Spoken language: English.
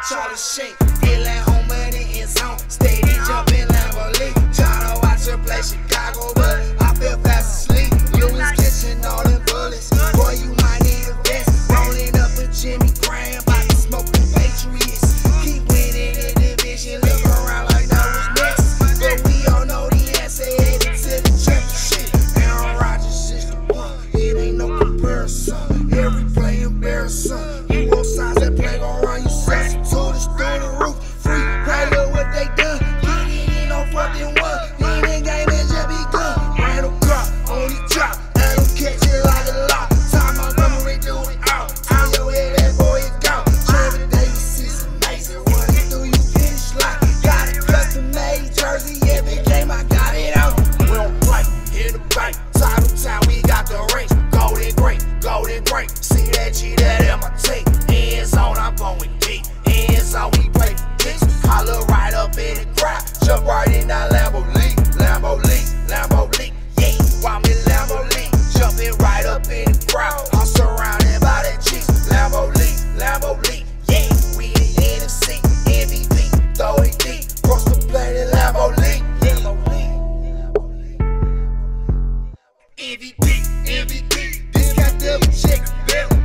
Charlie Sheen, feeling home in the end zone. Steady jumping Lamborghini, tryna watch her play Chicago, but I feel fast asleep. Lewis catching all them bullets. Boy, you might need a vest. Rolling up with Jimmy Graham, about to smoke the Patriots. Keep winning in the division, look around like that was next. But we all know the answer headed to the championship. Aaron Rodgers is the one, it ain't no comparison. Every play embarrassing. You both sides that play gon' run you substitutes through the roof. Free play, look what they done. Get it in on fucking one. Ain't game is just begun. Randall Cobb on the drop, and him catch it like a lock. Time Montgomery do it out. Turn your head, that boy is gone. Trevor Davis is amazing. Running through you finish line. Got a custom made jersey. Every game I got it out. We don't play in the bank. Title time, we got the rings. Golden great, golden great. See that G that in my tape. End zone, I'm going deep. End zone, we play for kicks. Holler right up in the crowd. Jump right in that Lambo League. Lambo League, Lambo League. Yeah, while me Lambo League. Jumping right up in the crowd. I'm surrounded by the G's. Lambo League, Lambo League. Yeah, we the NFC. MVP, throw it deep. Cross the planet, Lambo League. Lambo League. MVP, MVP. This got double check.